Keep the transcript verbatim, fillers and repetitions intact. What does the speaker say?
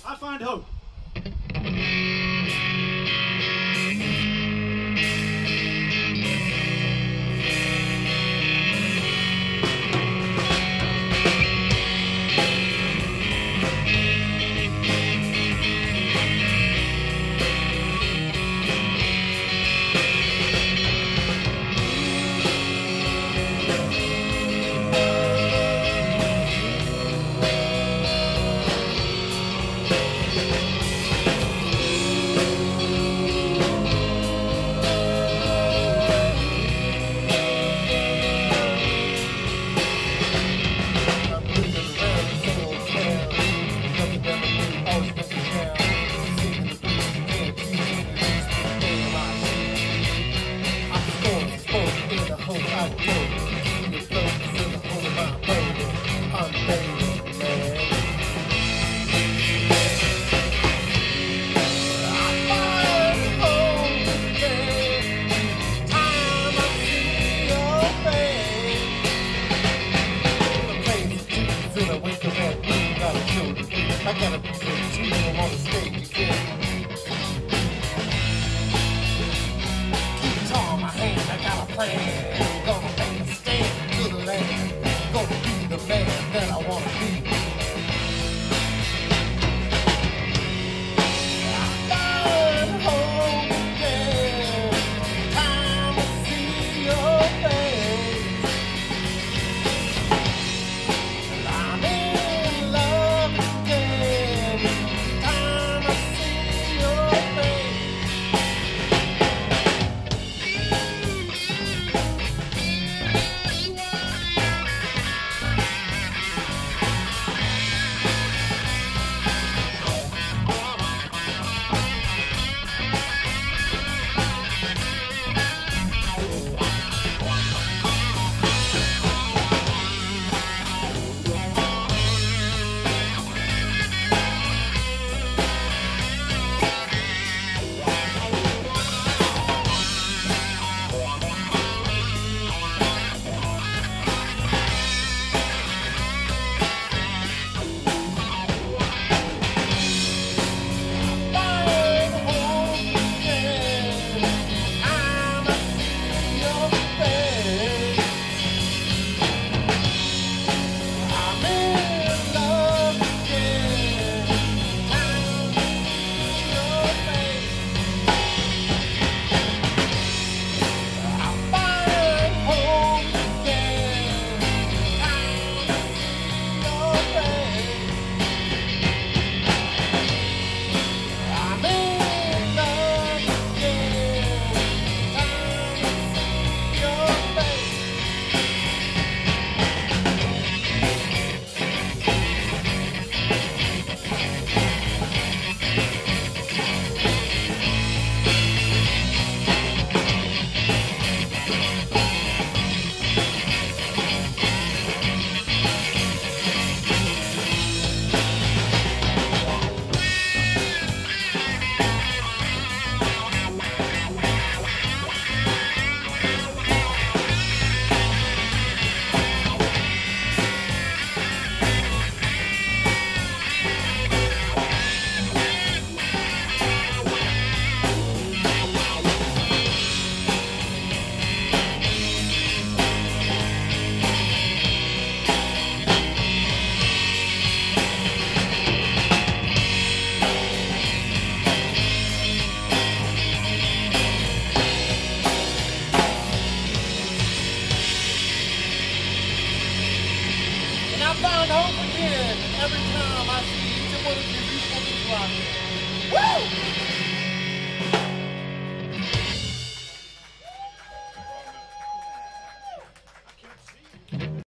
I find hope. I gotta be with you on the stage again. Keep tall my hand, I got a plan. Gonna make a stand to the land. Gonna be the man that I wanna be. I'm home again. Time to see your face. I'm in love again. Time to see your face. I found hope again every time I see each one of you beautiful people out there. Woo!